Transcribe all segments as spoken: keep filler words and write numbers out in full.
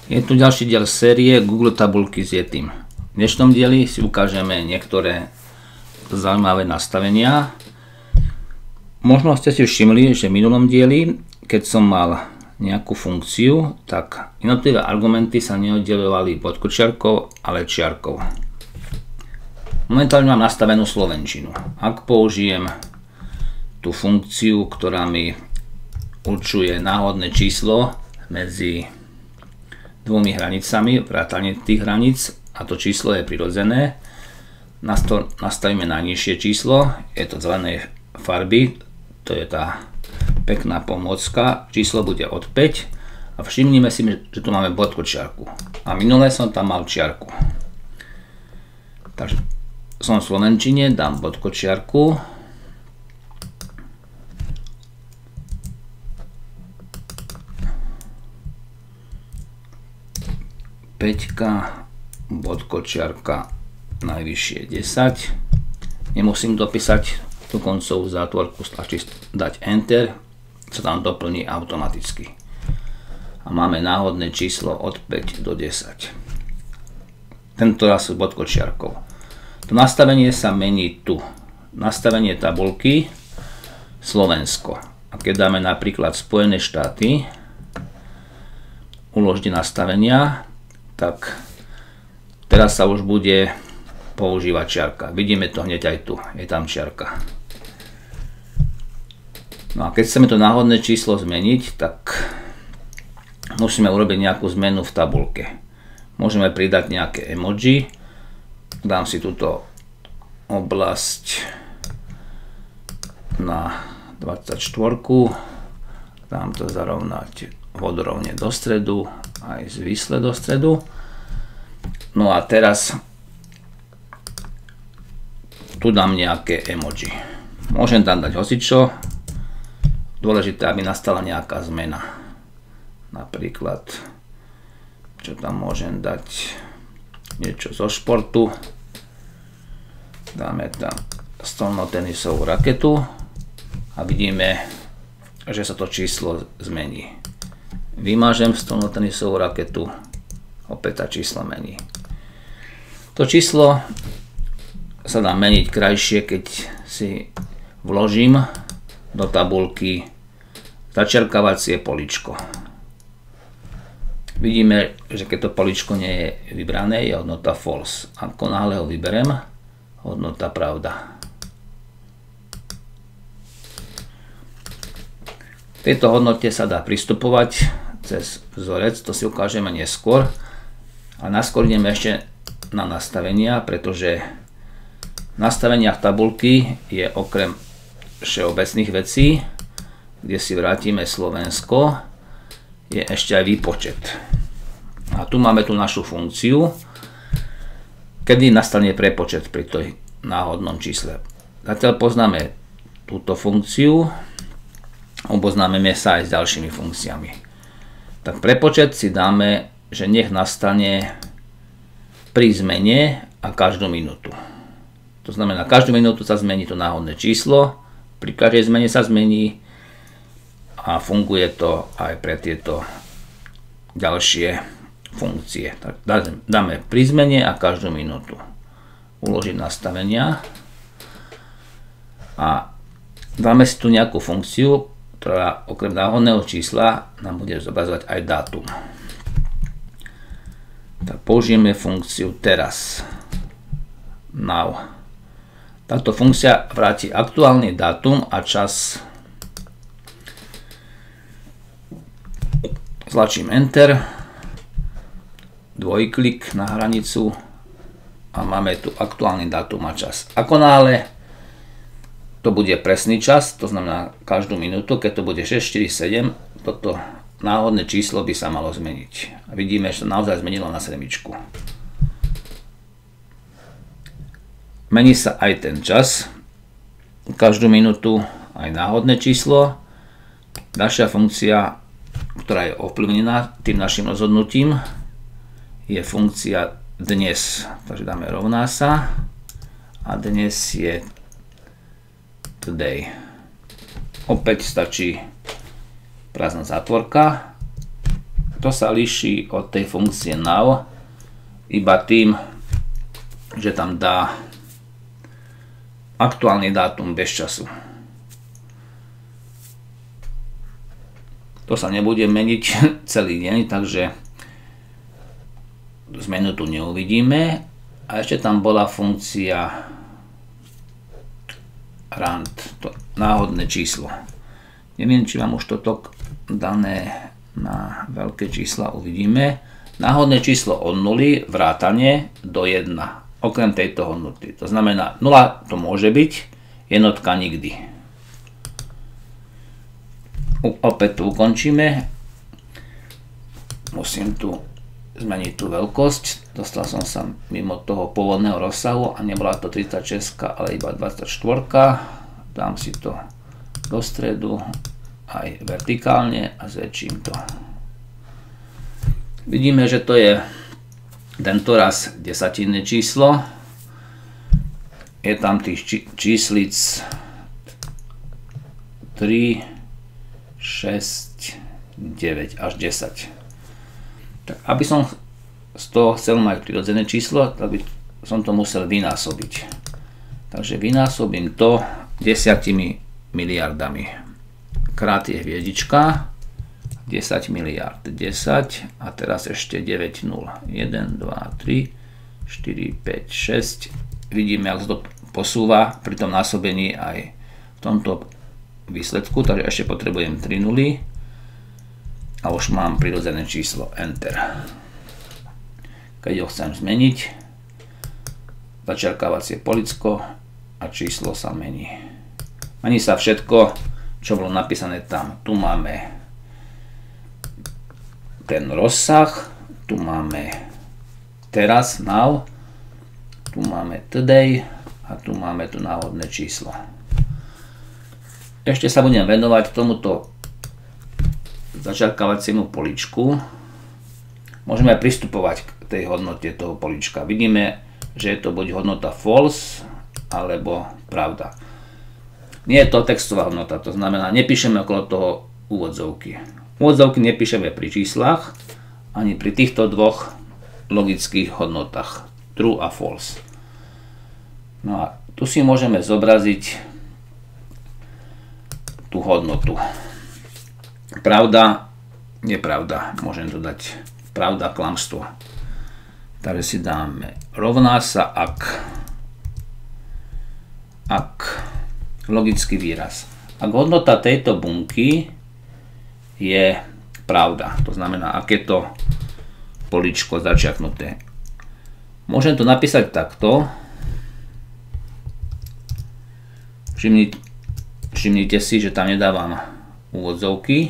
Je tu ďalší diel série Google tabulky s Yetim. V dnešnom dieli si ukážeme niektoré zaujímavé nastavenia. Možno ste si všimli, že v minulom dieli, keď som mal nejakú funkciu, tak jednotlivé argumenty sa neoddelovali bodkočiarkou, ale čiarkou. Momentálne mám nastavenú slovenčinu. Ak použijem tú funkciu, ktorá mi určuje náhodné číslo medzi dvomi hranicami, vrátane tých hraníc, a to číslo je prirodzené, nastavíme najnižšie číslo, je to zelenej farby, to je tá pekná pomôcka, číslo bude od päť a všimnime si, že tu máme bodkočiarku a minulé som tam mal čiarku. Takže som v slovenčine, dám bodkočiarku, päťka, bodkočiarka, najvyššie desať. Nemusím dopísať tú koncovú zátvorku, stačí dať Enter, sa tam doplní automaticky. A máme náhodné číslo od päť do desať. Tento raz s bodkočiarkou. To nastavenie sa mení tu. Nastavenie tabulky Slovensko. A keď dáme napríklad Spojené štáty, uložte nastavenia, tak teraz sa už bude používať čiarka. Vidíme to hneď aj tu, je tam čiarka. No a keď chceme to náhodné číslo zmeniť, tak musíme urobiť nejakú zmenu v tabulke. Môžeme pridať nejaké emoji. Dám si túto oblasť na dvadsaťštyri. Dám to zarovnať vodorovne do stredu, aj zvisle do stredu. No a teraz tu dám nejaké emoji. Môžem tam dať hocičo. Dôležité, aby nastala nejaká zmena. Napríklad, čo tam môžem dať, niečo zo športu. Dáme tam stolnotenisovú raketu a vidíme, že sa to číslo zmení. Vymážem stolnotenisovú raketu, opäť tá číslo mení. To číslo sa dá meniť krajšie, keď si vložím do tabulky začiarkavacie políčko. Vidíme, že keď to políčko nie je vybrané, je hodnota false. Ako náhle ho vyberem, hodnota pravda. V tejto hodnote sa dá pristupovať cez vzorec, to si ukážeme neskôr. A naskôr ideme ešte na nastavenia, pretože v nastaveniach tabulky je okrem všeobecných vecí, kde si vrátime Slovensko, je ešte aj výpočet. A tu máme tú našu funkciu, kedy nastane prepočet pri tej náhodnom čísle. Zatiaľ poznáme túto funkciu, oboznámeme sa aj s ďalšími funkciami. Tak prepočet si dáme, že nech nastane pri zmene a každú minútu. To znamená, každú minútu sa zmení to náhodné číslo, pri každej zmene sa zmení a funguje to aj pre tieto ďalšie funkcie. Tak dáme pri zmene a každú minútu. Uložiť nastavenia a dáme si tu nejakú funkciu, ktorá okrem náhodného čísla nám bude zobrazovať aj dátum. Tak použijeme funkciu teraz. Now. Táto funkcia vráti aktuálny dátum a čas. Tlačím Enter, dvojklik na hranicu a máme tu aktuálny dátum a čas. Ako náhle to bude presný čas, to znamená každú minútu, keď to bude šesť štyri sedem, toto náhodné číslo by sa malo zmeniť. A vidíme, že to naozaj zmenilo na sedmičku. Mení sa aj ten čas, každú minútu aj náhodné číslo. Ďalšia funkcia, ktorá je ovplyvnená tým našim rozhodnutím, je funkcia dnes. Takže dáme rovná sa a dnes je today. Opäť stačí prázdna zátvorka to sa líši od tej funkcie now iba tým, že tam dá aktuálny dátum bez času. To sa nebude meniť celý deň, takže zmenu tu neuvidíme. A ešte tam bola funkcia rand, to náhodné číslo. Neviem, či vám už toto dané na veľké čísla uvidíme. Náhodné číslo od nuly vrátane do jedna, okrem tejto hodnoty. To znamená, nula to môže byť, jednotka nikdy. Opäť tu ukončíme. Musím tu zmeniť tú veľkosť. Dostal som sa mimo toho pôvodného rozsahu a nebola to tridsaťšesť, ale iba dvadsaťštyri. Dám si to do stredu aj vertikálne a zväčším to. Vidíme, že to je tento raz desatinné číslo. Je tam tých či číslic tri, šesť, deväť až desať. Tak aby som z toho chcel mať prirodzené číslo, tak by som to musel vynásobiť. Takže vynásobím to desiatimi miliardami. Krát je hviezdička, desať miliard, desať a teraz ešte deväť nul. jeden, dva, tri, štyri, päť, šesť. Vidíme, ako sa to posúva pri tom násobení aj v tomto výsledku, takže ešte potrebujem tri nuly a už mám prirodzené číslo, enter. Keď ho chcem zmeniť, začiarkávacie policko a číslo sa mení. Mení sa všetko, čo bolo napísané tam. Tu máme ten rozsah, tu máme teraz, now, tu máme today a tu máme tu náhodné číslo. Ešte sa budem venovať tomuto začiarkávaciemu poličku. Môžeme pristupovať k tej hodnote toho polička. Vidíme, že je to buď hodnota false alebo pravda. Nie je to textová hodnota, to znamená, nepíšeme okolo toho úvodzovky. Úvodzovky nepíšeme pri číslach ani pri týchto dvoch logických hodnotách, true a false. No a tu si môžeme zobraziť tú hodnotu. Pravda, nepravda, môžem dodať pravda, klamstvo. Takže si dáme rovná sa ak, ak logický výraz. Ak hodnota tejto bunky je pravda, to znamená, ak je to poličko začiarknuté. Môžem to napísať takto. Všimnite, všimnite si, že tam nedávam úvodzovky.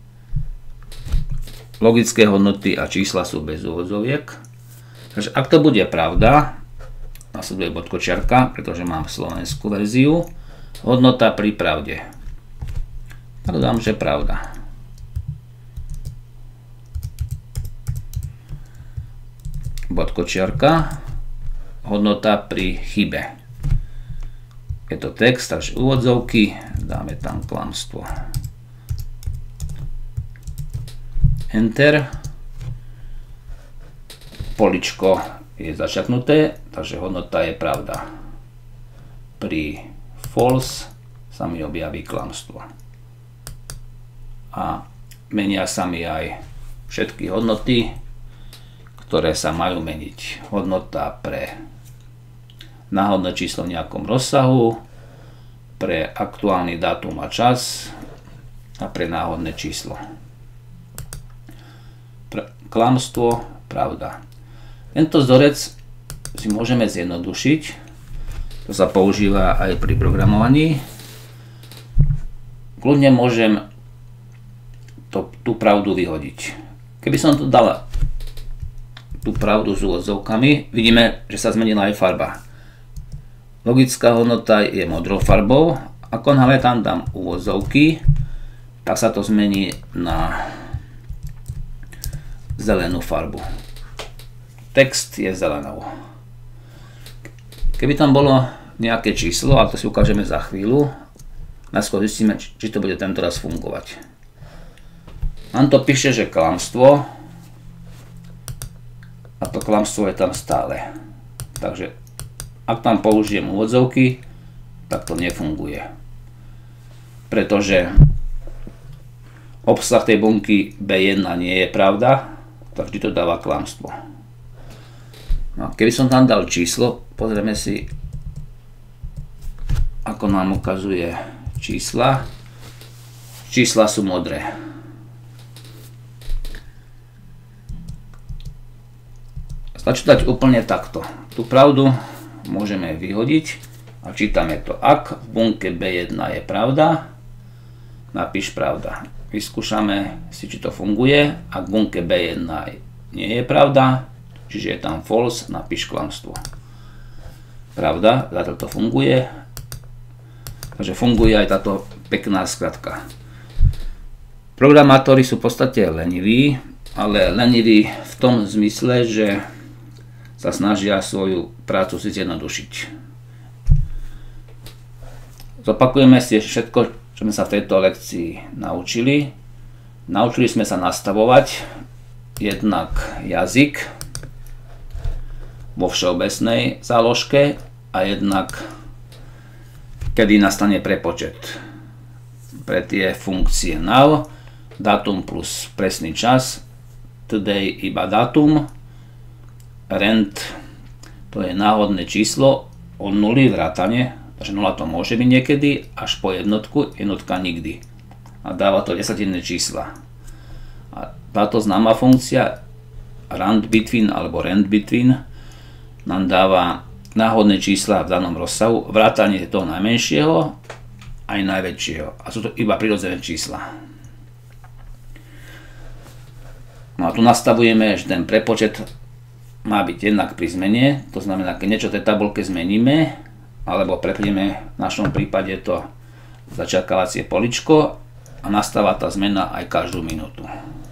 Logické hodnoty a čísla sú bez úvodzoviek. Takže ak to bude pravda, nasleduje bodkočiarka, pretože mám slovenskú verziu, hodnota pri pravde. Tak dám, že pravda. Bodkočiarka, hodnota pri chybe. Je to text, takže úvodzovky, dáme tam klamstvo. Enter. Poličko je začiarknuté, takže hodnota je pravda. Pri false sa mi objaví klamstvo. A menia sa mi aj všetky hodnoty, ktoré sa majú meniť. Hodnota pre náhodné číslo v nejakom rozsahu, pre aktuálny dátum a čas a pre náhodné číslo. Klamstvo, pravda. Tento vzorec si môžeme zjednodušiť. To sa používa aj pri programovaní. Kľudne môžem to, tú pravdu vyhodiť. Keby som tu dala tú pravdu s úvodzovkami, vidíme, že sa zmenila aj farba. Logická hodnota je modrou farbou. Ako náhle tam dám úvodzovky, tak sa to zmení na zelenú farbu. Text je zelenou. Keby tam bolo nejaké číslo, ale to si ukážeme za chvíľu, najskôr zistíme, či to bude tento raz fungovať. Nám to píše, že klamstvo, a to klamstvo je tam stále. Takže ak tam použijem úvodzovky, tak to nefunguje. Pretože obsah tej bunky bé jedna nie je pravda, tak vždy to dáva klamstvo. No, keby som tam dal číslo, pozrieme si, ako nám ukazuje čísla. Čísla sú modré. Stačí dať úplne takto. Tú pravdu môžeme vyhodiť a čítame to. Ak v bunke bé jedna je pravda, napíš pravda. Vyskúšame si, či to funguje. Ak v bunke bé jedna nie je pravda, čiže je tam false, napíš klamstvo. Pravda, zatiaľ to funguje. Takže funguje aj táto pekná skratka. Programátori sú v podstate leniví, ale leniví v tom zmysle, že sa snažia svoju prácu si zjednodušiť. Zopakujeme si všetko, čo sme sa v tejto lekcii naučili. Naučili sme sa nastavovať jednak jazyk vo všeobecnej záložke a jednak kedy nastane prepočet pre tie funkcie now, dátum plus presný čas, today iba dátum, rand to je náhodné číslo od nuly vrátane, takže nula to môže byť niekedy, až po jednotku, jednotka nikdy. A dáva to desatinné čísla. A táto známa funkcia rand between alebo rand between nám dáva náhodné čísla v danom rozsahu, vrátane toho najmenšieho aj najväčšieho. A sú to iba prirodzené čísla. No a tu nastavujeme, že ten prepočet má byť jednak pri zmene, to znamená, keď niečo v tej tabuľke zmeníme, alebo preplieme v našom prípade to začiarkávacie poličko a nastáva tá zmena aj každú minútu.